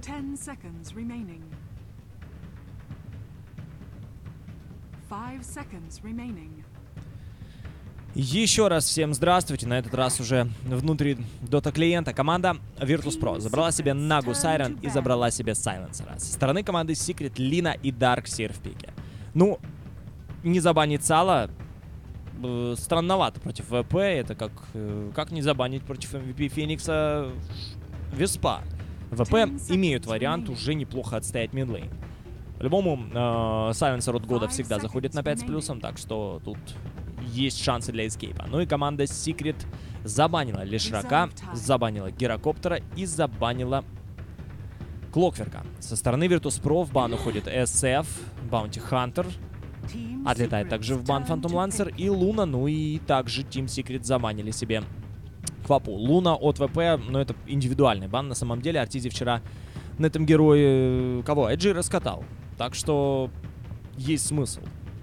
10 seconds remaining. 5 seconds remaining. Еще раз всем здравствуйте. На этот раз уже внутри Dota клиента. Команда Virtus.pro забрала себе Nagu Siren и забрала себе Silencer. Со стороны команды Secret, Lina и Darkseer в пике. Ну, не забанить Сала странновато против ВП. Это как не забанить против MVP Феникса Веспа. ВП имеют вариант уже неплохо отстоять мидлейн. По-любому, Silencer от года всегда заходит на 5 с плюсом, так что тут есть шансы для эскейпа. Ну и команда Secret забанила Лишрака, забанила Гирокоптера и забанила Клокверка. Со стороны Virtus.pro в бан уходит SF, Bounty Hunter. Отлетает также в бан Phantom Lancer и Луна. Ну и также Team Secret забанили себе Квапу. Луна от ВП, но это индивидуальный бан. На самом деле Артизи вчера на этом герое кого? Эджи раскатал. Так что есть смысл.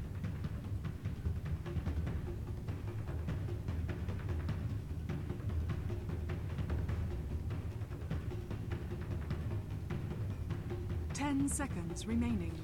Seconds remaining.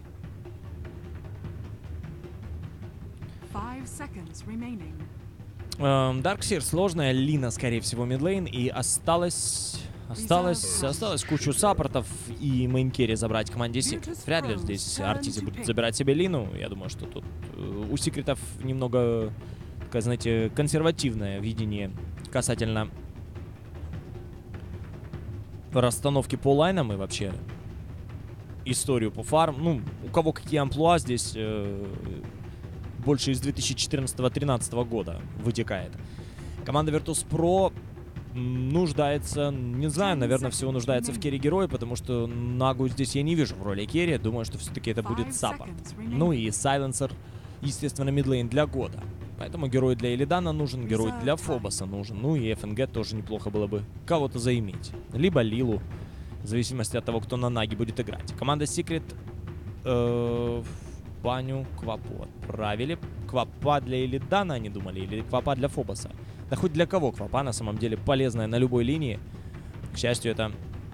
5 seconds remaining. Darkseer сложная, Лина, скорее всего, мидлейн. И осталось кучу саппортов и мейнкерри забрать команде Secret. Вряд ли здесь Артизи будет забирать себе Лину. Я думаю, что тут у Секретов немного, такое, знаете, консервативное видение касательно расстановки по лайнам и вообще историю по фарм. Ну, у кого какие амплуа здесь больше из 2014-2013 года вытекает. Команда Virtus.pro нуждается, не знаю, наверное, всего нуждается в керри-герое, потому что Нагу здесь я не вижу в роли керри. Думаю, что все-таки это будет саппорт. Ну и Silencer, естественно, мидлейн для года. Поэтому герой для Элидана нужен, герой для Фобоса нужен. Ну и ФНГ тоже неплохо было бы кого-то заиметь. Либо Лилу, в зависимости от того, кто на Наге будет играть. Команда Secret в баню Квапу отправили. Квапа для Элидана они думали, или Квапа для Фобоса? Да хоть для кого Квапа, на самом деле, полезная на любой линии. К счастью, это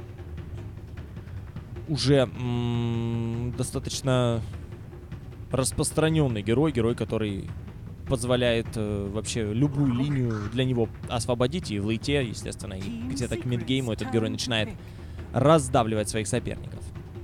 уже достаточно распространенный герой, который позволяет вообще любую линию для него освободить. И в лейте, естественно, и где-то к мидгейму этот герой начинает раздавливать своих соперников.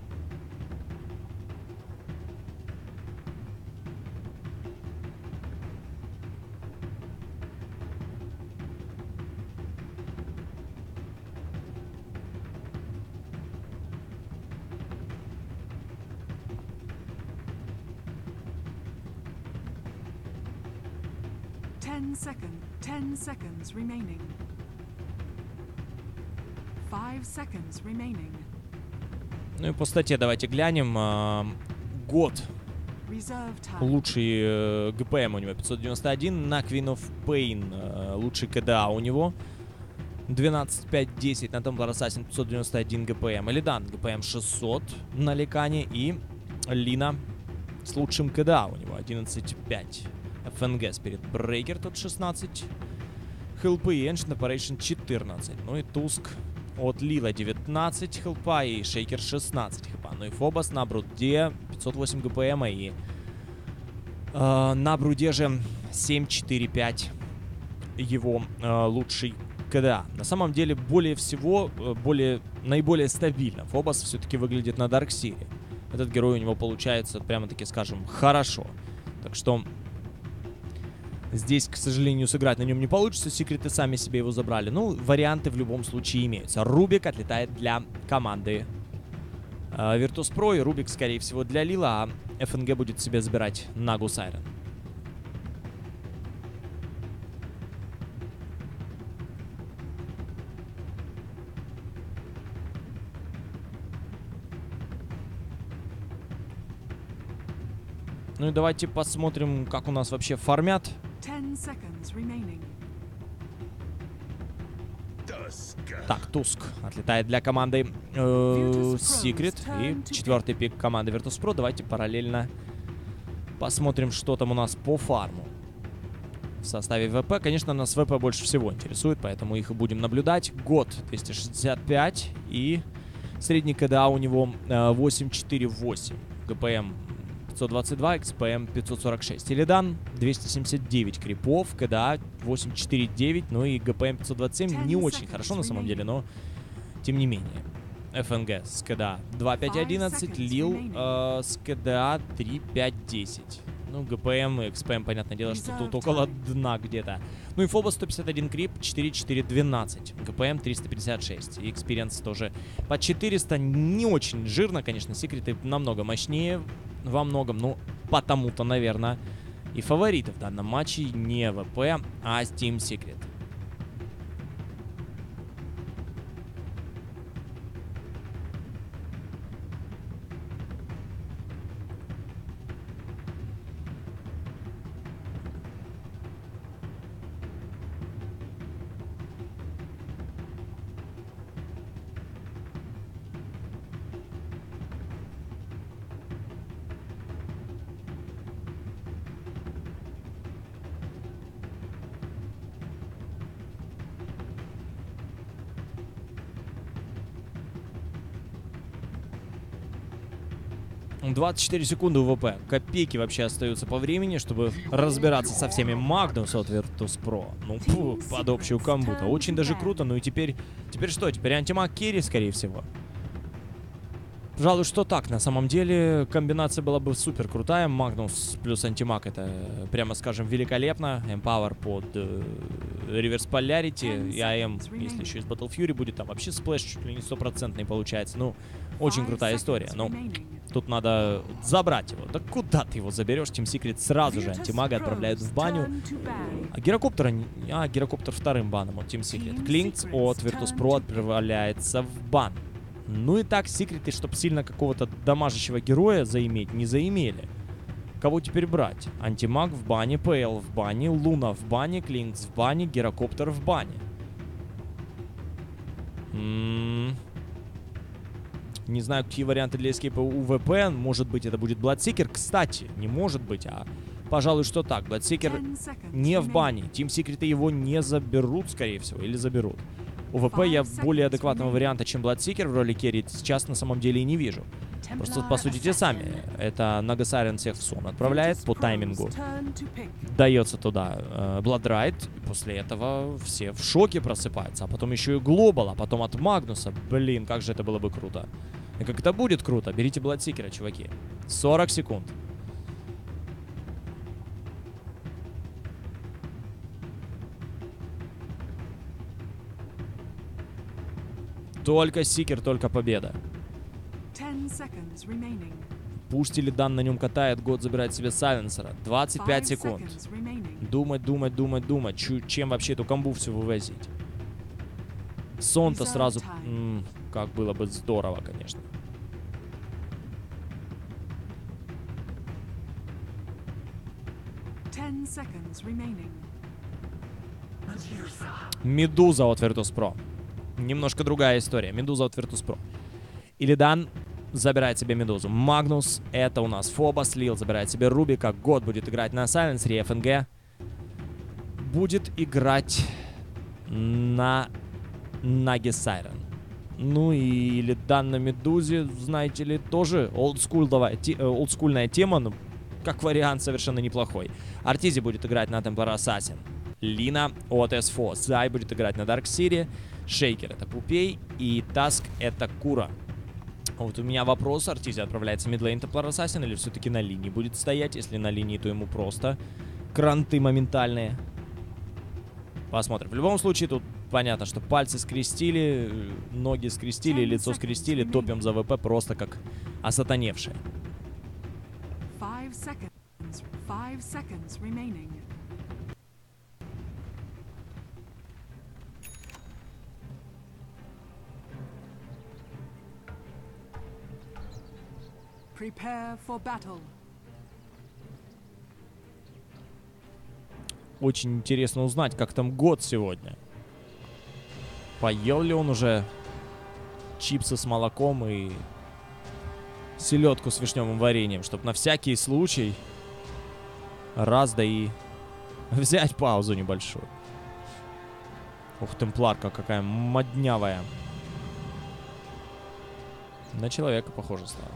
Ten seconds remaining. 5 seconds remaining. Ну и по статье давайте глянем. Год. Лучший ГПМ у него 591. На Queen of Pain лучший КДА у него 12.5.10. На Templar Assassin 591 ГПМ. Элидан ГПМ 600 на Ликане. И Лина с лучшим КДА у него 11.5. ФНГ Spirit Breaker тут 16. Хелпы и Ancient Operation 14. Ну и Туск от Лила 19 хелпа и Шейкер 16 хелпа. Ну и Фобос на Бруде 508 ГПМ и на Бруде же 7.4.5 его лучший КДА. На самом деле наиболее стабильно Фобос все-таки выглядит на Дарксире. Этот герой у него получается, прямо-таки скажем, хорошо. Так что здесь, к сожалению, сыграть на нем не получится. Секреты сами себе его забрали. Ну, варианты в любом случае имеются. Рубик отлетает для команды Virtus.pro. И Рубик, скорее всего, для Лила. А ФНГ будет себе забирать Nagu Siren. Ну и давайте посмотрим, как у нас вообще фармят. 10 seconds remaining. Так, Туск отлетает для команды Secret. И четвертый пик команды Virtus.pro. Давайте параллельно посмотрим, что там у нас по фарму. В составе ВП, конечно, нас ВП больше всего интересует, поэтому их и будем наблюдать. Год 265 и Средний КДА у него 848. ГПМ 522, XPM 546. Илидан 279 крипов, КДА 849, ну и ГПМ 527 не очень хорошо на самом деле, но тем не менее. ФНГ с КДА 2511, Лил с КДА 3510. Ну, ГПМ и XPM, понятное дело, что тут около дна где-то. Ну и Фоба 151 крип 4412, ГПМ 356. И Experience тоже по 400, не очень жирно, конечно, секреты намного мощнее во многом, ну, потому-то, наверное, и фавориты в данном матче не ВП, а Team Secret. — 24 секунды УВП. Копейки вообще остаются по времени, чтобы разбираться со всеми. Магнус от Virtus.pro. Ну, фу, под общую камбу-то. Очень даже круто. Ну и теперь что? Теперь антимаг керри, скорее всего. Пожалуй, что так. На самом деле комбинация была бы супер крутая. Магнус плюс антимаг — это, прямо скажем, великолепно. Empower под Reverse Polarity. И АМ, если еще из Battle Fury будет, там вообще сплэш чуть ли не 100% получается. Ну, очень крутая история. Но тут надо забрать его. Да куда ты его заберешь? Team Secret сразу же антимага отправляют в баню. А Гирокоптера... Гирокоптер вторым баном от Team Secret. Клинкс от Virtus.pro отправляется в бан. Ну и так, секреты, чтобы сильно какого-то дамажащего героя заиметь, не заимели. Кого теперь брать? Антимаг в бане, ПЛ в бане, Луна в бане, Клинкс в бане, Гирокоптер в бане. Не знаю, какие варианты для эскейпа у ВП. Может быть, это будет Bloodseeker. Кстати, не может быть, а пожалуй, что так. Bloodseeker не в бане. Team Secret его не заберут, скорее всего, или заберут. У ВП я более адекватного варианта, чем Bloodseeker в роли керри, сейчас на самом деле и не вижу. Просто посудите сами. Это Naga Siren всех в сон отправляет по таймингу. Дается туда Blood Ride. После этого все в шоке просыпаются. А потом еще и Глобал, а потом от Магнуса. Блин, как же это было бы круто. И как это будет круто. Берите Bloodseeker, чуваки. 40 секунд. Только Сикер, только победа. Пусть Илидан на нем катает, год забирает себе Сайленсера. 25 секунд. Думать, думать, думать, думать. Чем вообще эту камбу всю вывозить? Сон-то сразу... как было бы здорово, конечно. Медуза от Virtus.pro. Немножко другая история. Медуза от Virtus.pro. Илидан забирает себе Медузу. Магнус, это у нас Фобос. Лил забирает себе Рубика. Год будет играть на Сайленсере. ФНГ будет играть на Наге Сайрен. Ну и Илидан на Медузе, знаете ли, тоже олдскульная тема. Ну, как вариант совершенно неплохой. Артизи будет играть на Templar Assassin. Лина от S4. Зай будет играть на Dark City. Шейкер — это Пупей, и Таск — это Кура. Вот у меня вопрос. Артизи отправляется мидлейн Templar Assassin или все-таки на линии будет стоять? Если на линии, то ему просто кранты моментальные. Посмотрим. В любом случае, тут понятно, что пальцы скрестили, ноги скрестили, лицо скрестили, топим за ВП просто как осатаневшие. 5 seconds remaining. Prepare for battle. Очень интересно узнать, как там год сегодня. Поел ли он уже чипсы с молоком и селедку с вишневым вареньем, чтобы на всякий случай раз да и взять паузу небольшую. Ух, темпларка какая моднявая. На человека похоже стало.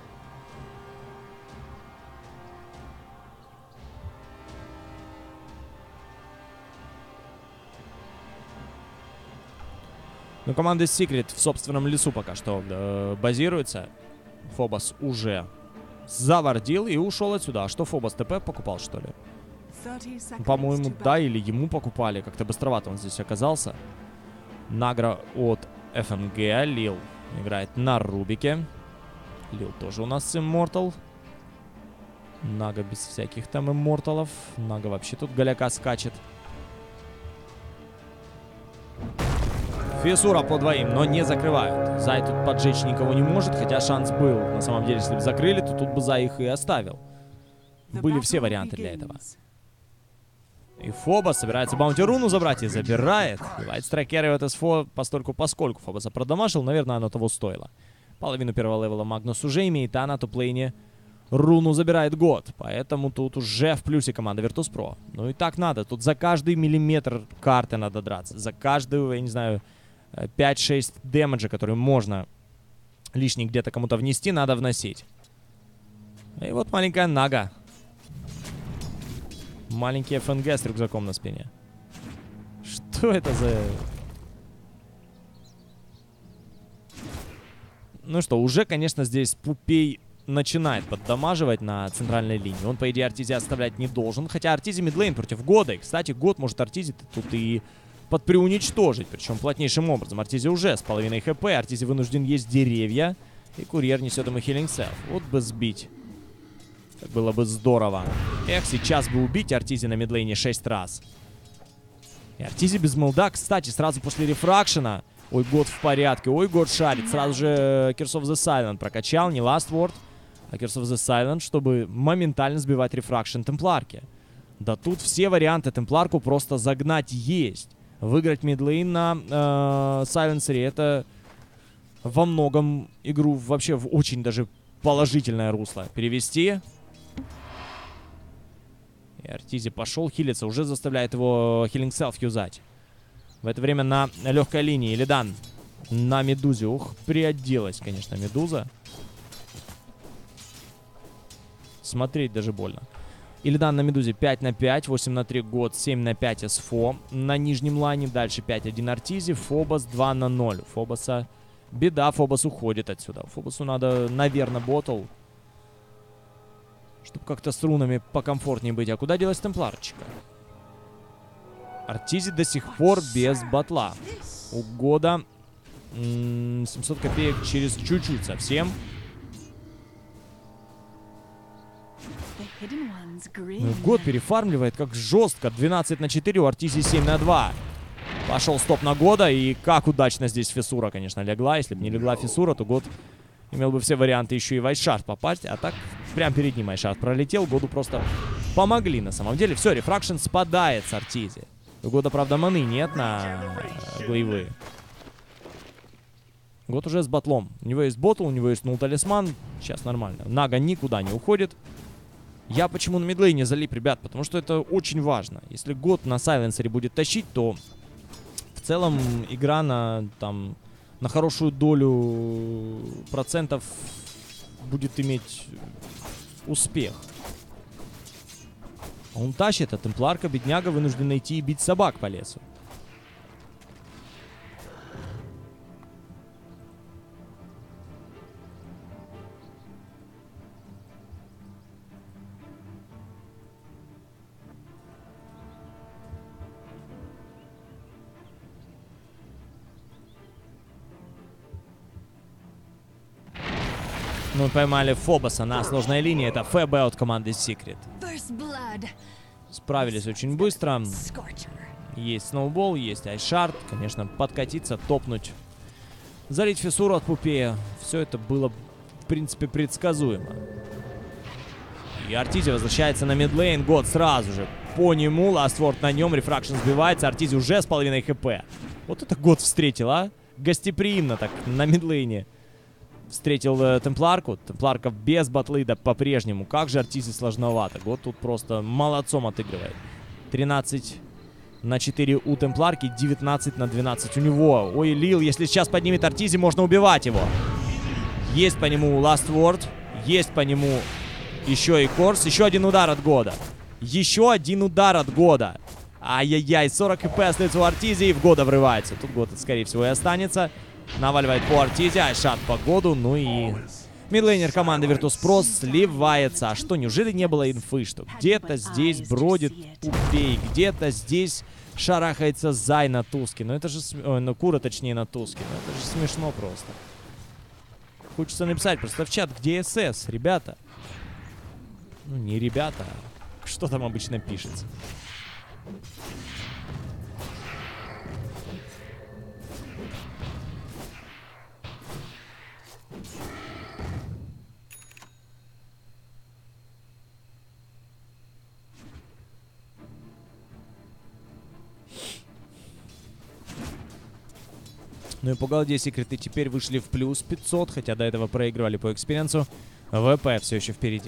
Ну, команда Secret в собственном лесу пока что базируется. Фобос уже завардил и ушел отсюда. А что, Фобос ТП покупал, что ли? По-моему, да, или ему покупали. Как-то быстровато он здесь оказался. Награ от ФНГ. Лил играет на Рубике. Лил тоже у нас Immortal. Нага без всяких там имморталов. Нага вообще тут голяка скачет. Фисура по двоим, но не закрывают. Зай тут поджечь никого не может, хотя шанс был. На самом деле, если бы закрыли, то тут бы Зай их и оставил. Были все варианты для этого. И Фобос собирается баунти-руну забрать и забирает. Лайт страйкер от СФО поскольку Фобоса продамажил, наверное, оно того стоило. Половину первого левела Магнус уже имеет, а на топ-лейне руну забирает год. Поэтому тут уже в плюсе команда Virtus.pro. Ну и так надо. Тут за каждый миллиметр карты надо драться. За каждую, я не знаю, 5-6 дэмэджа, который можно лишний где-то кому-то внести, надо вносить. И вот маленькая Нага. Маленький ФНГ с рюкзаком на спине. Что это за... Ну что, уже, конечно, здесь Пупей начинает поддамаживать на центральной линии. Он, по идее, Артизи оставлять не должен. Хотя Артизи мидлейн против Года. И, кстати, Год может Артизи тут и подприуничтожить. Причем плотнейшим образом. Артизи уже с половиной хп. Артизи вынужден есть деревья. И курьер несет ему хилинг селф. Вот бы сбить. Так было бы здорово. Эх, сейчас бы убить Артизи на мидлейне 6 раз. И Артизи без молда, кстати, сразу после рефракшена. Ой, Год в порядке. Ой, Год шарит. Сразу же Curse of the Silent прокачал. Не Last Word, а Curse of the Silent, чтобы моментально сбивать рефракшн темпларки. Да тут все варианты темпларку просто загнать есть. Выиграть мидлейн на Сайленсере — это во многом игру вообще в очень даже положительное русло перевести. И Артизи пошел хилиться, уже заставляет его Healing Self юзать. В это время на легкой линии Илидан на Медузе. Ух, приоделась, конечно, Медуза. Смотреть даже больно. Илидан на Медузе 5 на 5, 8 на 3 Год, 7 на 5 СФО. На нижнем лайне дальше 5-1 Артизи, Фобос 2 на 0. Фобоса беда, Фобос уходит отсюда. Фобосу надо, наверное, ботл, чтобы как-то с рунами покомфортнее быть. А куда делась темпларчика? Артизи до сих пор без батла. У Года 700 копеек через чуть-чуть совсем. Ну, Год перефармливает как жестко. 12 на 4, у Артизи 7 на 2. Пошел стоп на Года. И как удачно здесь Фисура, конечно, легла. Если бы не легла Фисура, то Год имел бы все варианты еще и в Айшард попасть. А так прям перед ним Айшард пролетел. Году просто помогли на самом деле. Все, рефракшн спадает с Артизи. У Года, правда, маны нет на глейвы. Год уже с батлом. У него есть ботл, у него есть нул-талисман. Сейчас нормально. Нага никуда не уходит. Я почему на мидлейне залип, ребят? Потому что это очень важно. Если Год на сайленсере будет тащить, то в целом игра на хорошую долю процентов будет иметь успех. Он тащит, а темпларка, бедняга, вынужден идти и бить собак по лесу. Ну, поймали Фобоса на сложной линии. Это ФБ от команды Secret. Справились очень быстро. Есть сноубол, есть айшард. Конечно, подкатиться, топнуть. Залить Фисуру от Пупея. Все это было, в принципе, предсказуемо. И Артизи возвращается на мидлейн. Год сразу же по нему. Ластворд на нем. Рефракшн сбивается. Артизи уже с половиной хп. Вот это Год встретил, а? Гостеприимно так на мидлейне. Встретил темпларку. Темпларка без батлы, да по-прежнему. Как же Артизи сложновато. Год тут просто молодцом отыгрывает. 13 на 4 у темпларки, 19 на 12 у него. Ой, Лил, если сейчас поднимет Артизи, можно убивать его. Есть по нему Last Word. Есть по нему еще и Корс. Еще один удар от Года. Еще один удар от Года. Ай-яй-яй, 40 хп остается у Артизи, и в Года врывается. Тут Год, скорее всего, и останется. Наваливает по Артизи, айшат по Году. Ну и мидлейнер команды Virtus.pro сливается. А что, неужели не было инфы, что где-то здесь бродит Пупей, где-то здесь шарахается Зай на Туске? Ну это же... ну Кура, точнее, на Туске. Ну это же смешно просто. Хочется написать просто в чат, где СС, ребята. Ну не ребята, а что там обычно пишется. Ну и по голде секреты теперь вышли в плюс 500, хотя до этого проигрывали по экспириенсу. ВП все еще впереди.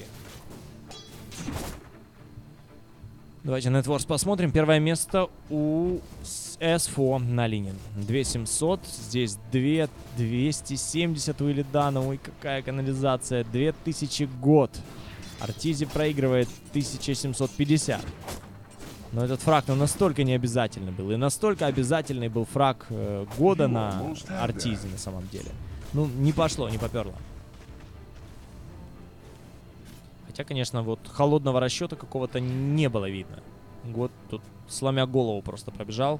Давайте Netwars посмотрим. Первое место у S4 на линии. 2700. Здесь 2270 у Илидана. Ой, какая канализация. 2000 год. Артизи проигрывает 1750. Но этот фраг, ну, настолько необязательный был. И настолько обязательный был фраг Года на Артизи на самом деле. Ну, не пошло, не поперло. Хотя, конечно, вот холодного расчета какого-то не было видно. Год тут, сломя голову, просто пробежал.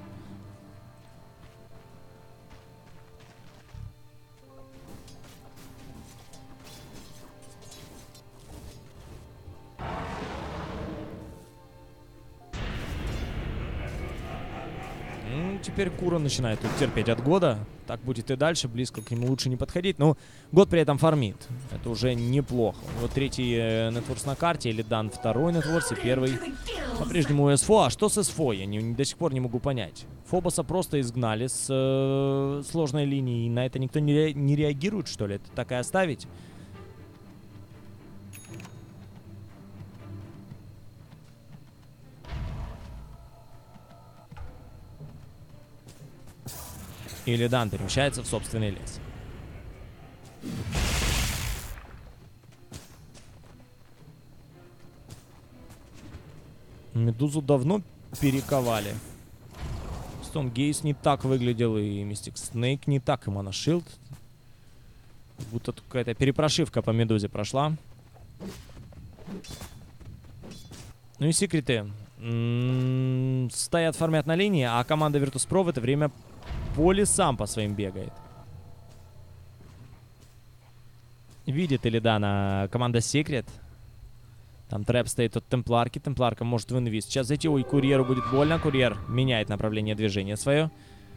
Теперь Кура начинает тут терпеть от Года. Так будет и дальше, близко к нему лучше не подходить. Но Год при этом фармит. Это уже неплохо. Вот третий Netwars на карте, Илидан второй Netwars и первый по-прежнему СФО. А что с СФО? Я до сих пор не могу понять. Фобоса просто изгнали с сложной линии. И на это никто не реагирует, что ли? Это так и оставить? Илидан перемещается в собственный лес. Медузу давно перековали. Стон Гейс не так выглядел, и Мистик Снейк не так, и Моношилд. Будто какая-то перепрошивка по Медузе прошла. Ну и секреты. Стоят, фармят на линии, а команда Virtus.pro в это время по лесам по своим бегает. Видит Илидана команда Секрет. Там трэп стоит от Темпларки. Темпларка может в инвиз сейчас зайти. Ой, Курьеру будет больно. Курьер меняет направление движения свое.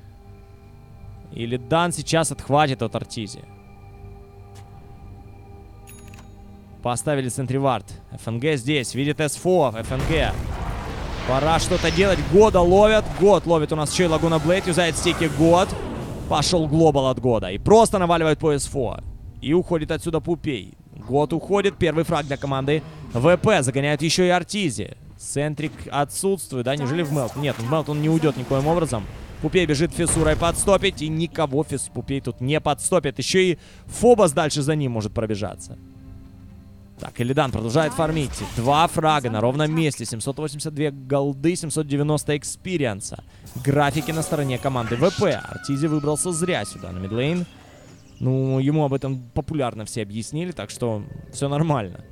Илидан сейчас отхватит от Артизи. Поставили центривард. ФНГ здесь. Видит СФО. ФНГ. Пора что-то делать. Года ловят. Год ловит у нас еще и Лагуна Блейд. Юзает стики Год. Пошел глобал от Года. И просто наваливает по СФО. И уходит отсюда Пупей. Год уходит. Первый фраг для команды ВП. Загоняют еще и Артизи. Центрик отсутствует, да? Неужели в Мелт? Нет, в Мелт он не уйдет никоим образом. Пупей бежит фиссурой подстопить. И никого Пупей тут не подстопит. Еще и Фобос дальше за ним может пробежаться. Так, Илидан продолжает фармить. 2 фрага на ровном месте. 782 голды, 790 экспириенса. Графики на стороне команды ВП. Артизи выбрался зря сюда на мидлейн. Ну, ему об этом популярно все объяснили, так что все нормально.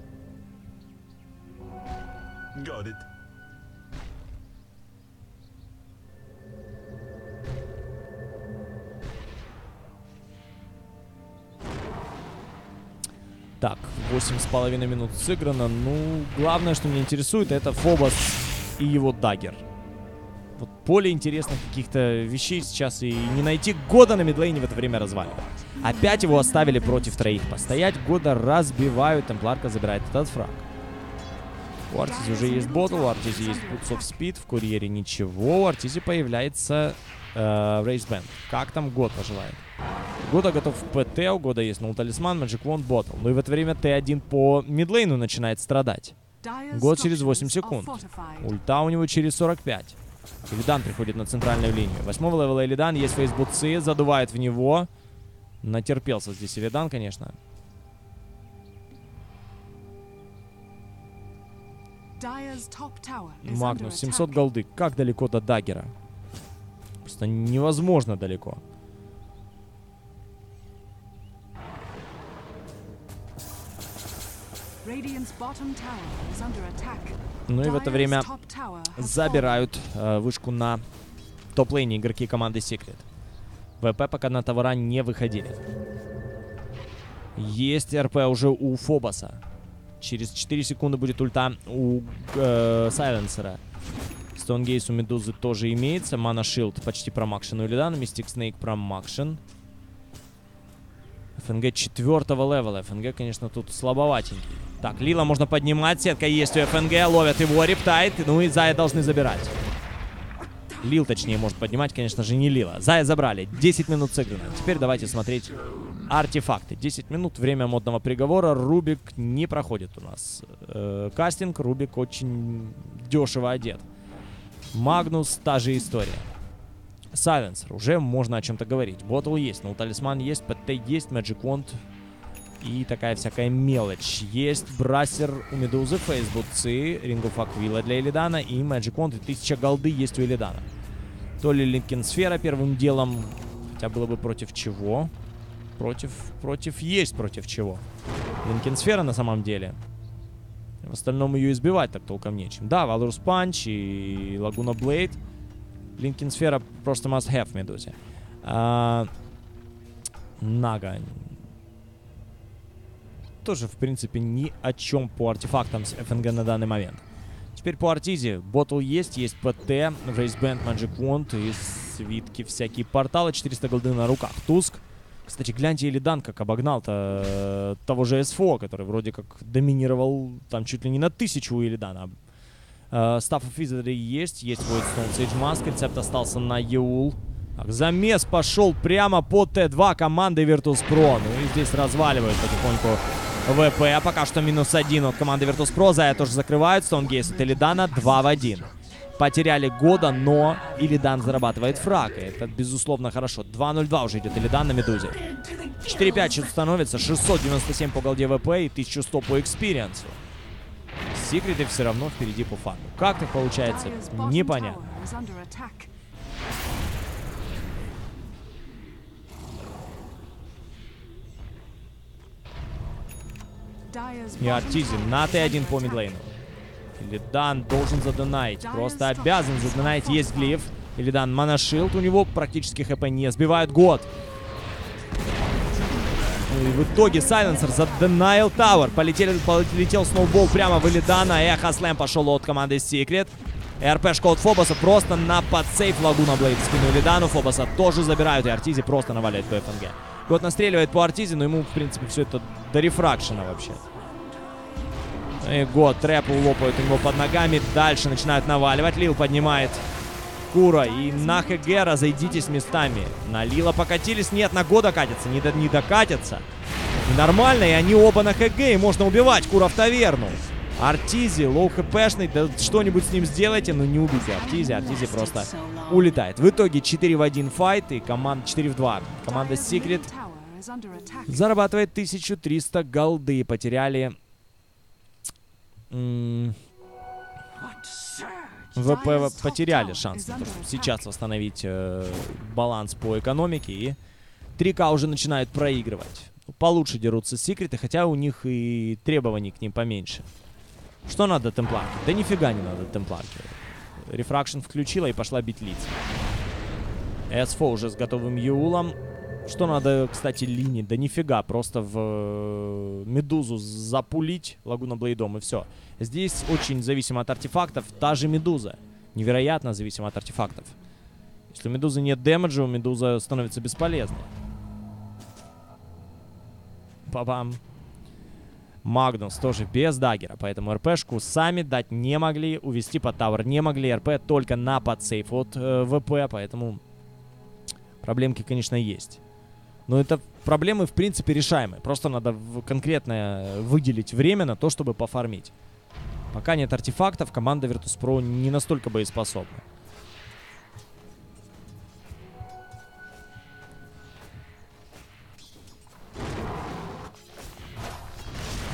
Так, 8,5 минут сыграно. Ну, главное, что меня интересует, это Фобос и его даггер. Вот поле интересных каких-то вещей сейчас и не найти. Года на мидлейне в это время разваливает. Опять его оставили против троих постоять. Года разбивают. Темпларка забирает этот фраг. У Артизи уже есть ботл, у Артизи есть Boots of Speed, в Курьере ничего. У Артизи появляется Рейсбенд. Как там Год пожелает? Года готов в ПТ, у Года есть нул талисман, Magic Wand, Ботл. Ну и в это время Т1 по мидлейну начинает страдать. Год через 8 секунд. Ульта у него через 45. Илидан приходит на центральную линию. 8-го левела Илидан, есть фейсбутсы, задувает в него. Натерпелся здесь Илидан, конечно. Dire's top tower is under Магнус, 700 attack. голды. Как далеко до даггера? Просто невозможно далеко. Radiant's bottom tower is under attack. Ну и в это Dire's время top tower has забирают вышку на топ-лейне игроки команды Secret. ВП пока на товара не выходили. Есть РП уже у Фобоса. Через 4 секунды будет ульта у Сайленсера. Стоунгейс у Медузы тоже имеется. Мана Шилд почти промакшен у Илидана. Мистик Снейк промакшен. ФНГ 4-го левела. ФНГ, конечно, тут слабоватенький. Так, Лила можно поднимать. Сетка есть у ФНГ. Ловят его. Рептайт. Ну и Зая должны забирать. Лил, точнее, может поднимать, конечно же, не Лила. Зая забрали. 10 минут сыграно. Теперь давайте смотреть артефакты. 10 минут. Время модного приговора. Рубик не проходит у нас. Кастинг. Рубик очень дешево одет. Магнус. Та же история. Сайленсер. Уже можно о чем-то говорить. Ботл есть. Но талисман есть. ПТ есть. Magic Wand. И такая всякая мелочь. Есть Брассер у Медузы, Фейсбутцы, Ring of Aquila для Илидана и Magic Wand. 1000 голды есть у Илидана. То ли Линкенсфера первым делом. Хотя было бы против чего? Против есть против чего. Линкенсфера на самом деле. В остальном ее избивать так толком нечем. Да, Валрус Панч и Лагуна Блейд. Линкенсфера просто must have в Медузе. Нага. Тоже, в принципе, ни о чем по артефактам с ФНГ на данный момент. Теперь по Артизе. Ботл есть ПТ, Рейсбенд, Magic Wand и свитки, всякие порталы. 400 голды на руках. Туск. Кстати, гляньте, Илидан как обогнал-то того же СФО, который вроде как доминировал там чуть ли не на 1000 у Илидана. Staff of Wizardry есть Voidstone, Sage Mask. Рецепт остался на Еул. Так, замес пошел прямо по Т2 команды Virtus.pro. Ну и здесь разваливают потихоньку ВП. Пока что -1 от команды Virtus.pro. Зая тоже закрывают. Стоунгейс от Илидана 2 в 1. Потеряли года, но Илидан зарабатывает фраг. И это, безусловно, хорошо. 2-0-2 уже идет Илидан на Медузе. 4-5 счет становится. 697 по голде ВП и 1100 по экспириенсу. Секреты все равно впереди по фану. Как так получается, Dire's bottom непонятно. tower is under attack. Dire's И bottom Артизи tower на is Т1 under по attack. мидлейну. Илидан должен задонать. Просто обязан задонать. Есть глиф. Илидан Манашилд. У него практически ХП не сбивают. Год. Ну и в итоге Сайленсер задонаил Тауэр. Полетел сноубол прямо в Илидана. Эхо Слэм пошел от команды Secret. РПшка от Фобоса просто на подсейф Лагуна Блейд скинули Илидану. Фобоса тоже забирают. И Артизи просто наваляет по ФНГ. Год настреливает по Артизи, но ему, в принципе, все это до рефракшена вообще. И Год трэп лопают у него под ногами. Дальше начинают наваливать. Лил поднимает Кура. И на ХГ разойдитесь местами. На Лила покатились. Нет, на Года катятся. Не докатятся. И нормально. И они оба на ХГ. И можно убивать. Кура в таверну. Артизи, лоу хпшный. Да что-нибудь с ним сделайте. Но не убейте Артизи. Артизи просто улетает. В итоге 4 в 1 файт. И команда 4 в 2. Команда Dire's Secret middle tower is under attack. зарабатывает 1300 голды. Потеряли... ВП потеряли шанс на то, чтобы сейчас восстановить баланс по экономике. И 3К уже начинают проигрывать. Получше дерутся секреты, хотя у них и требований к ним поменьше. Что надо темпларке? Да нифига не надо темпларке. Рефракшн включила и пошла бить лиц. СФО уже с готовым Юлом. Что надо, кстати, Лине? Да нифига, просто в Медузу запулить Лагуна Блейдом и все. Здесь очень зависимо от артефактов. Та же Медуза. Невероятно зависимо от артефактов. Если у Медузы нет дэмэджа, у Медуза становится бесполезной. Па-бам. Магнус тоже без даггера, поэтому РПшку сами дать не могли, увести под тауэр не могли. РП только на подсейф от ВП, поэтому проблемки, конечно, есть. Но это проблемы, в принципе, решаемые. Просто надо конкретно выделить время на то, чтобы пофармить. Пока нет артефактов, команда Virtus.pro не настолько боеспособна.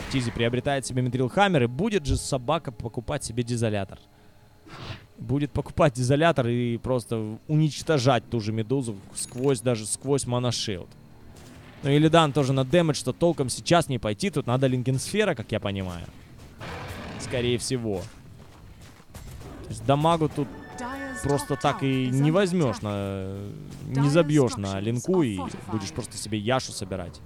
Артизи приобретает себе Митрил Хаммер, и будет же собака покупать себе дизолятор. Будет покупать дизолятор и просто уничтожать ту же Медузу даже сквозь моношилд. Ну и Илидан тоже на дэмэдж, что толком сейчас не пойти. Тут надо Линкенсфера, как я понимаю. Скорее всего. То есть дамагу тут просто так и не возьмешь, не забьешь на линку и будешь просто себе Яшу собирать.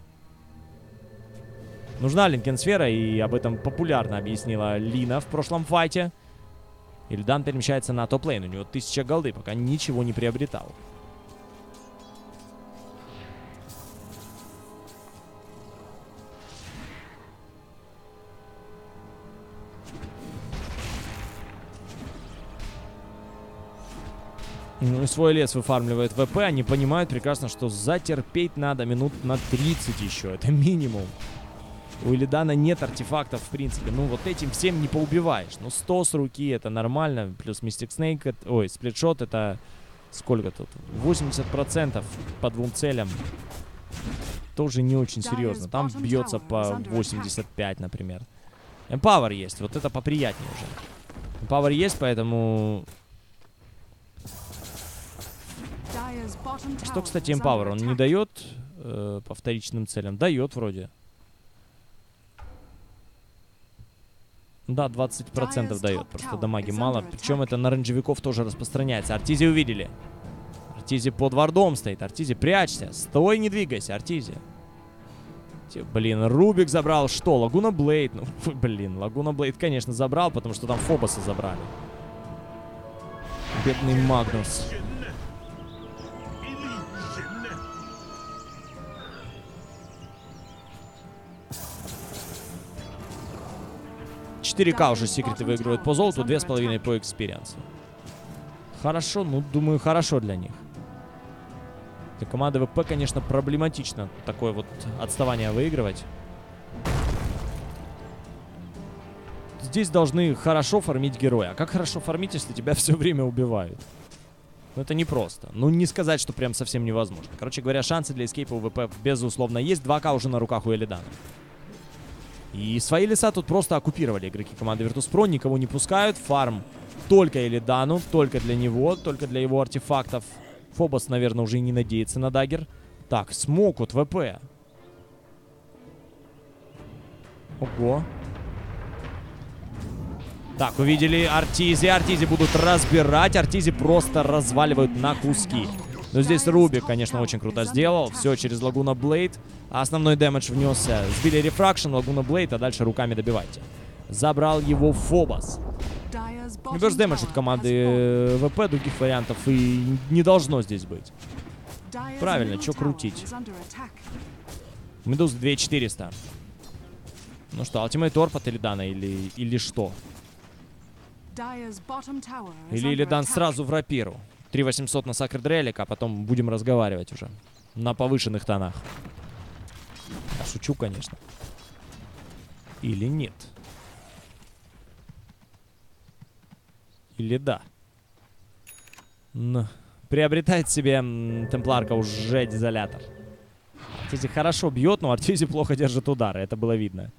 Нужна Линкенсфера, и об этом популярно объяснила Лина в прошлом файте. Илидан перемещается на топ-лейн, у него 1000 голды, пока ничего не приобретал. Ну и свой лес выфармливает ВП. Они понимают прекрасно, что затерпеть надо минут на 30 еще. Это минимум. У Илидана нет артефактов, в принципе. Ну вот этим всем не поубиваешь. Ну 100 с руки это нормально. Плюс Мистик Снейк, ой, сплитшот это... Сколько тут? 80% по 2 целям. Тоже не очень серьезно. Там бьется по 85, например. Empower есть. Вот это поприятнее уже. Empower есть, поэтому... Что, кстати, Empower? Он не дает по вторичным целям? Дает вроде. Да, 20% дает. Просто дамаги мало. Причем это на рейнджевиков тоже распространяется. Артизи увидели. Артизи под вардом стоит. Артизи, прячься. Стой, не двигайся, Артизи. Блин, Рубик забрал что? Лагуна Блейд. Ну, блин, Лагуна Блейд, конечно, забрал, потому что там Фобоса забрали. Бедный Магнус. 4К уже секреты выигрывают по золоту, 2,5 по экспириенсу. Хорошо, ну, думаю, хорошо для них. Для команды ВП, конечно, проблематично такое вот отставание выигрывать. Здесь должны хорошо фармить героя. А как хорошо фармить, если тебя все время убивают? Ну, это непросто. Ну, не сказать, что прям совсем невозможно. Короче говоря, шансы для эскейпа у ВП, безусловно, есть. 2К уже на руках у Илидана. И свои леса тут просто оккупировали игроки команды Virtus.pro. Никого не пускают. Фарм только Илидану, только для него, только для его артефактов. Фобос, наверное, уже и не надеется на даггер. Так, смок от ВП. Ого. Так, увидели Артизи. Артизи будут разбирать. Артизи просто разваливают на куски. Но здесь Рубик, конечно, очень круто сделал. Все через Лагуна Блейд. Основной дэмэдж внесся. Сбили рефракшн, Лагуна Блейд, а дальше руками добивайте. Забрал его Фобос. Реверс дэмэдж от команды ВП, других вариантов и не должно здесь быть. Правильно, что крутить? Медуза 2400. Ну что, ультимейт торп от Илидана или что? Или Илидан сразу в рапиру. 3800 на Sacred Relic, а потом будем разговаривать уже. На повышенных тонах. Я шучу, конечно. Или нет. Или да. Приобретает себе темпларка уже дизолятор. Артизи хорошо бьет, но Артизи плохо держит удары. Это было видно.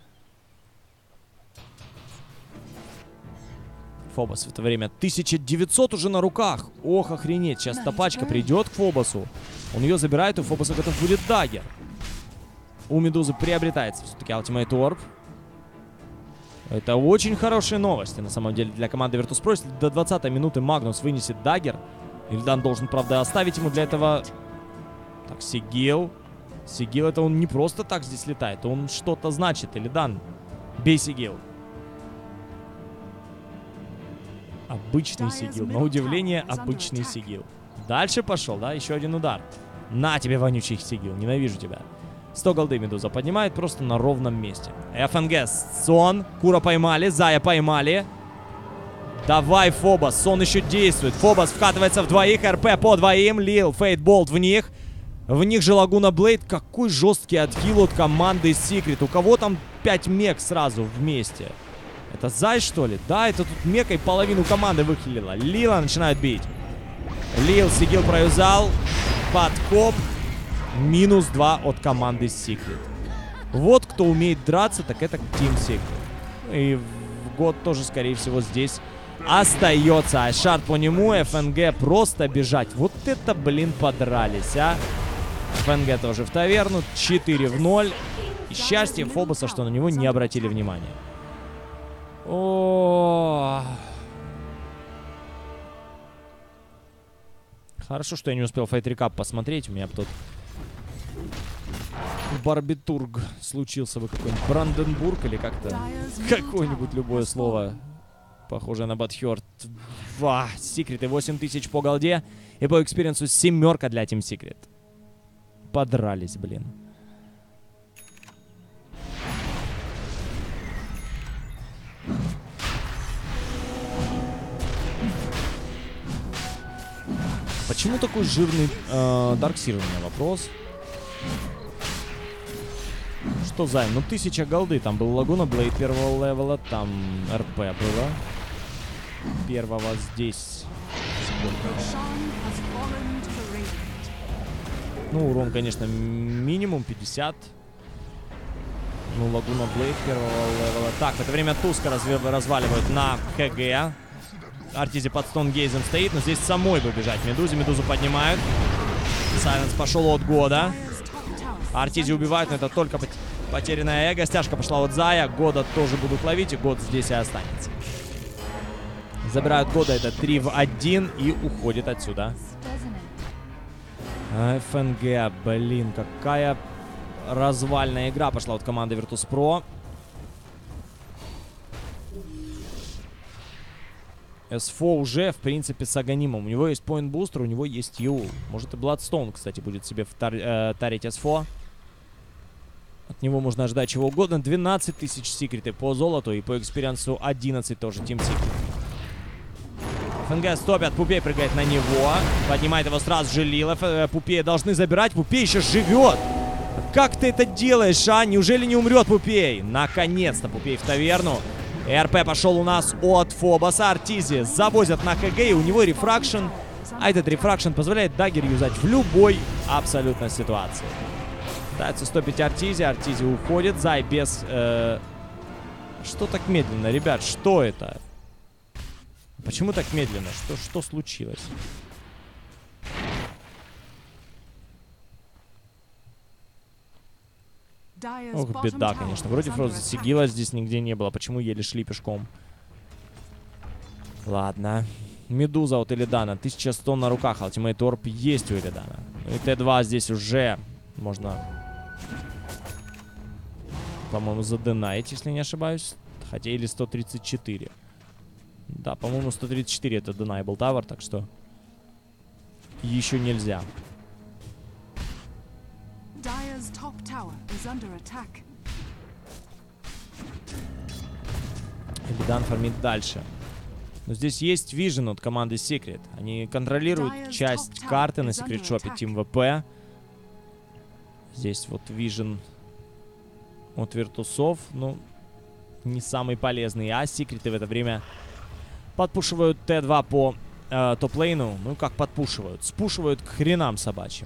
Фобос в это время 1900 уже на руках. Ох, охренеть. Сейчас топачка придет к Фобосу. Он ее забирает, у Фобоса готов будет даггер. У Медузы приобретается все-таки Ultimate Orb. Это очень хорошие новости, на самом деле, для команды Virtus.pro. Если до 20-й минуты Магнус вынесет даггер, Илидан должен, правда, оставить ему для этого... Так, Сигил. Сигил, это он не просто так здесь летает. Он что-то значит. Илидан, бей Сигил. Обычный Сигил. На удивление, обычный Сигил. Дальше пошел, да? Еще один удар. На тебе, вонючий Сигил. Ненавижу тебя. 100 голды Медуза поднимает просто на ровном месте. ФНГ. Сон. Кура поймали. Зая поймали. Давай, Фобос. Сон еще действует. Фобос вкатывается в двоих. РП по двоим. Лил. Фейтболт в них. В них же Лагуна Блейд. Какой жесткий отхил от команды Secret. У кого там 5 мег сразу вместе? Это Зай, что ли? Да, это тут мекой половину команды выхилила. Лила начинает бить. Лил, Сигил проюзал. Подкоп. -2 от команды Secret. Вот кто умеет драться, так это Team Secret. И в год тоже, скорее всего, здесь остается. Айшард по нему, ФНГ просто бежать. Вот это, блин, подрались, а. ФНГ тоже в таверну, 4-0. И счастье Фобоса, что на него не обратили внимания. О, хорошо, что я не успел Fight Recap посмотреть. У меня бы тут барбитург случился бы какой-нибудь. Бранденбург или как-то. Какое-нибудь любое слово, похожее на Батхёрд. Секреты 8000 по голде. И по экспириенсу 7 для Team Secret. Подрались, блин. Почему такой жирный Дарксир у меня вопрос? Что за? Ну 1000 голды. Там был Лагуна Блейд первого левела. Там РП было. Первого здесь. Ну, урон, конечно, минимум 50. Ну, Лагуна Блейд первого левела. Так, в это время Туска разваливают на КГ. Артизи под стонгейзом стоит, но здесь самой бы бежать Медузе. Медузу поднимают. Сайленс пошел от года. Артизи убивают, но это только потерянное эго. Стяжка пошла от Зая. Года тоже будут ловить, и год здесь и останется. Забирают года, это 3 в 1 и уходит отсюда. ФНГ, блин, какая развальная игра пошла от команды Virtus.pro. СФО уже, в принципе, с Аганимом. У него есть Point Booster, у него есть Юл. Может и Bloodstone, кстати, будет себе тарить СФО. От него можно ожидать чего угодно. 12 000 секреты по золоту и по экспириенсу 11 тоже. Team Secret. ФНГ стопят, Пупей прыгает на него. Поднимает его сразу же Лила. Пупея должны забирать. Пупей еще живет. Как ты это делаешь, а? Неужели не умрет Пупей? Наконец-то Пупей в таверну. РП пошел у нас от Фобоса. Артизи завозят на КГ, и у него рефракшн. А этот рефракшн позволяет даггер юзать в любой абсолютно ситуации. Пытается стопить Артизи. Артизи уходит. Зай без... Что так медленно, ребят? Что это? Почему так медленно? Что случилось? Ох, беда, конечно. Вроде Фроза Сигила здесь нигде не было. Почему еле шли пешком? Ладно. Медуза от Илидана. 1100 на руках. Ультимейт Орб есть у Илидана. Ну и Т2 здесь уже можно, по-моему, заденать, если не ошибаюсь. Хотя или 134. Да, по-моему, 134 это Deniable Tower, так что еще нельзя. Илидан фармит дальше. Но здесь есть Vision от команды Secret. Они контролируют часть карты на Secret Shop Team VP. Здесь вот Vision от Виртусов. Ну, не самый полезный. А Секреты в это время подпушивают Т2 по топ-лейну. Ну, как подпушивают? Спушивают к хренам собачьим.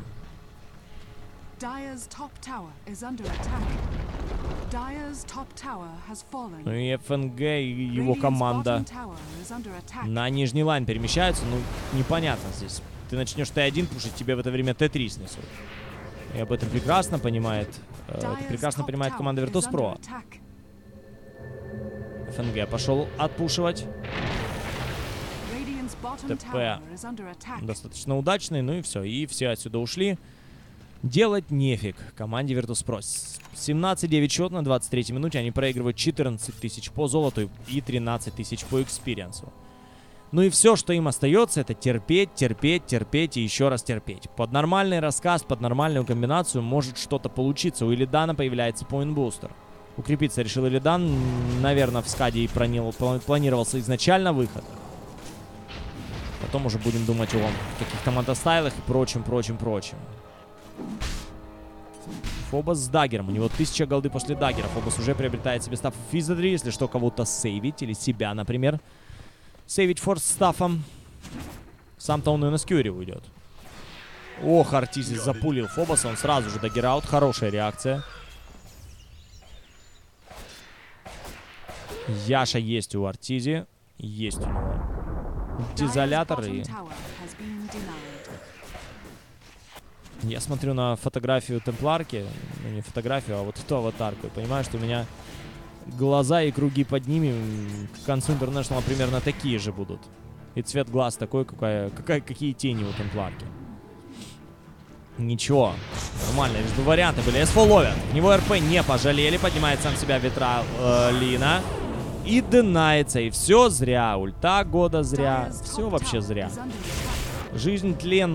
Ну и ФНГ и его команда на нижний лайн перемещаются. Ну, непонятно здесь. Ты начнешь Т1 пушить, тебе в это время Т3 снесут. И об этом прекрасно понимает, команда Virtus.pro. ФНГ пошел отпушивать. ТП достаточно удачный, ну и все. И все отсюда ушли. Делать нефиг команде Virtus.pro. 17-9 счет на 23-й минуте. Они проигрывают 14 000 по золоту и 13 000 по экспириенсу. Ну и все, что им остается, это терпеть, терпеть, терпеть и еще раз терпеть. Под нормальный рассказ, под нормальную комбинацию может что-то получиться. У Илидана появляется Point Booster. Укрепиться решил Илидан. Наверное, в скаде и планировался изначально выход. Потом уже будем думать о каких-то мотостайлах и прочем. Фобос с даггером. У него 1000 голды после даггера. Фобос уже приобретает себе стаф Физадри. Если что, кого-то сейвить. Или себя, например. Сейвить форс стафом. Сам-то он и на скьюри уйдет. Ох, Артизи запулил Фобоса. Он сразу же даггер-аут. Хорошая реакция. Яша есть у Артизи. Есть у него дизолятор. Dire's И bottom tower has been denied. я смотрю на фотографию Темпларки. Ну, не фотографию, а вот эту аватарку. И понимаю, что у меня глаза и круги под ними к концу Интернешнала примерно такие же будут. И цвет глаз такой, какие тени у Темпларки. Ничего, нормально, лишь бы варианты были. СФО ловят, в него РП не пожалели, поднимает сам себя ветра Лина. И динается, и все зря, ульта года зря, Dire's все top вообще tower зря. is under attack. Жизнь, тлен.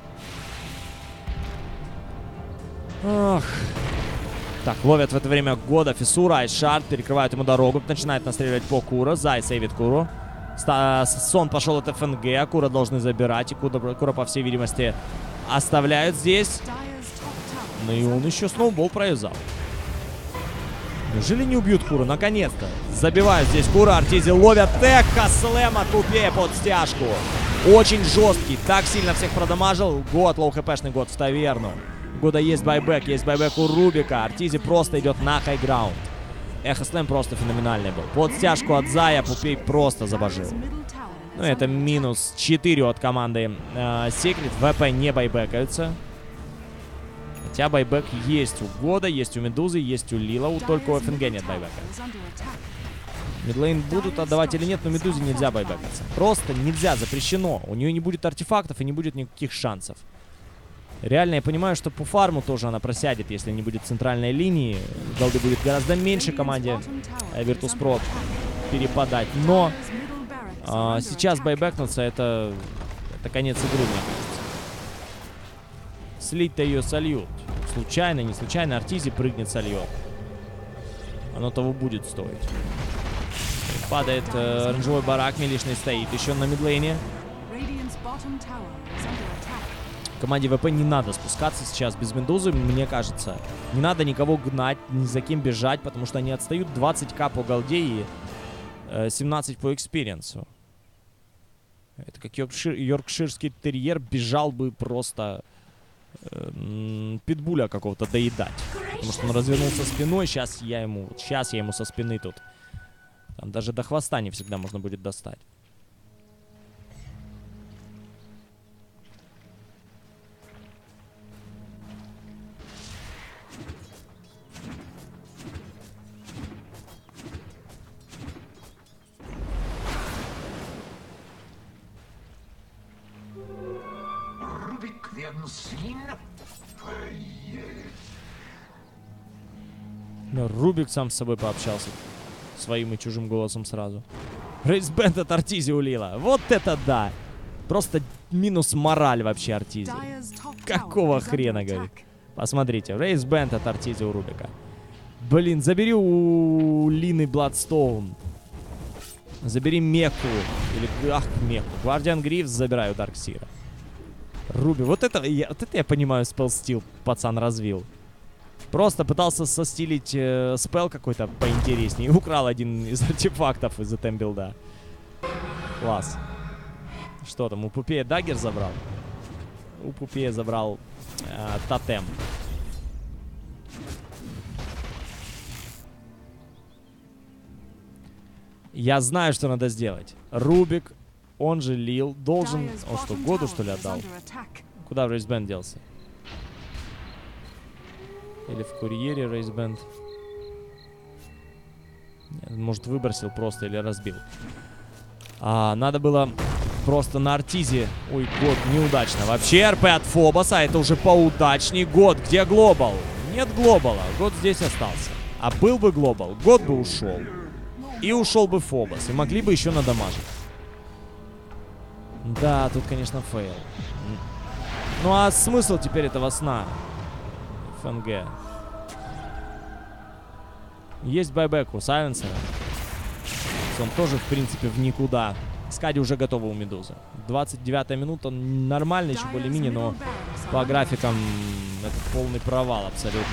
Ох. Так, ловят в это время года Фиссура, Айшард, перекрывают ему дорогу, начинает настреливать по Кура, Зай сейвит Куру. Сон пошел от ФНГ, Кура должны забирать, и Кура, по всей видимости, оставляют здесь. Dire's top tower Ну is и он under еще attack. сноубол провязал. Неужели не убьют Куру? Наконец-то. Забивают здесь Кура, Артизи ловят Теха, Слэма тупее под стяжку. Очень жесткий, так сильно всех продамажил. Год, лоу-хпшный год в таверну. У Года есть байбек у Рубика. Артизи просто идет на хайграунд. Эхо Слэм просто феноменальный был. Под стяжку от Зая Пупей просто забожил. Dire's middle tower Ну is это under минус 4 от команды Secret. ВП не байбекаются. Хотя байбек есть у Года, есть у Медузы, есть у Лила. Только у Dire's ФНГ middle нет tower байбека. is under attack. Мидлейн будут отдавать или нет, но Медузе нельзя байбекаться. Просто нельзя, запрещено. У нее не будет артефактов и не будет никаких шансов. Реально, я понимаю, что по фарму тоже она просядет, если не будет центральной линии. Голды будет гораздо меньше Radiant's команде bottom tower is Virtus under Pro attack. перепадать. Но Dire's middle barracks are under сейчас attack. байбекнуться это конец игры, мне кажется. Слить-то ее сольют. Случайно, не случайно Артизи прыгнет, сольет. Оно того будет стоить. Падает оранжевой барак, милишный стоит еще на мидлейне. Radiant's bottom tower is under attack. Команде ВП не надо спускаться сейчас без Медузы, мне кажется. Не надо никого гнать, ни за кем бежать, потому что они отстают 20к по голде и 17 по экспириенсу. Это как йоркширский терьер бежал бы просто питбуля какого-то доедать. Потому что он развернулся спиной, сейчас я ему со спины тут. Там даже до хвоста не всегда можно будет достать. Rubik werden ziehen. Но Рубик сам с собой пообщался. Своим и чужим голосом сразу. Рейсбенд от Артизи улила. Вот это да! Просто минус мораль вообще Артизи. Dire's top tower Какого is under хрена, говорит? attack. Посмотрите, Рейсбенд от Артизи у Рубика. Блин, забери у Лины Бладстоун. Забери Меку. Или, ах, Меку. Гвардиан Грифс забираю Дарксира. Руби, вот это я понимаю, спелл-стил пацан развил. Просто пытался состилить спелл какой-то поинтереснее. И украл один из артефактов из этем-билда. Класс. Что там, у Пупея даггер забрал? У Пупея забрал тотем. Я знаю, что надо сделать. Рубик, он же Лил, должен... Dire's Он что, bottom году tower что ли is отдал? under attack. Куда Рейсбенд делся? Или в курьере Рейсбенд? Может, выбросил просто или разбил. Надо было просто на Артизе. Ой, год, неудачно. Вообще РП от Фобоса, это уже поудачней. Год, где глобал? Нет глобала, год здесь остался. А был бы глобал, год бы ушел. И ушел бы Фобос, и могли бы еще надамажить. Да, тут, конечно, фейл. Ну а смысл теперь этого сна? ФНГ. Есть байбек у Сайленсера. Он тоже, в принципе, в никуда. Скади уже готова у Медузы. 29-я минута. Нормально еще Dire's более-менее, но middle barracks are по under графикам это полный провал абсолютно.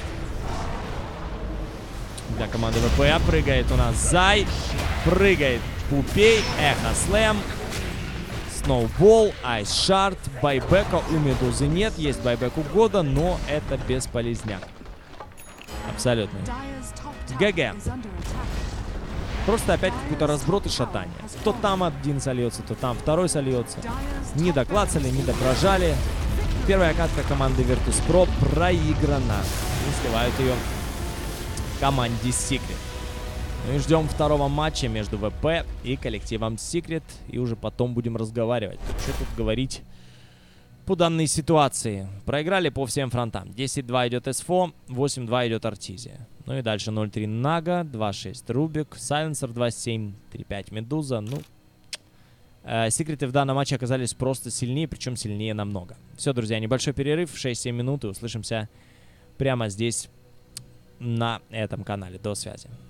Для команды ВПА прыгает у нас Зай. Прыгает Пупей. Эхо Слэм. Сноубол, Айс Шард, байбека у Медузы нет, есть байбек у Года, но это бесполезняк. Абсолютно. Dire's top tower ГГ. is under attack. Просто опять какой-то разброд и шатание. То там один сольется, то там второй сольется. Не доклацали, не допрожали. Первая катка команды Virtus.pro проиграна. И сливают ее команде Secret. Ну и ждем второго матча между ВП и коллективом Secret. И уже потом будем разговаривать. Что тут говорить по данной ситуации. Проиграли по всем фронтам. 10-2 идет СФО, 8-2 идет Артизия. Ну и дальше 0-3 Нага, 2-6 Рубик, Сайленсер 2-7, 3-5 Медуза. Ну, Секреты в данном матче оказались просто сильнее, причем сильнее намного. Все, друзья, небольшой перерыв, 6-7 минут, и услышимся прямо здесь, на этом канале. До связи.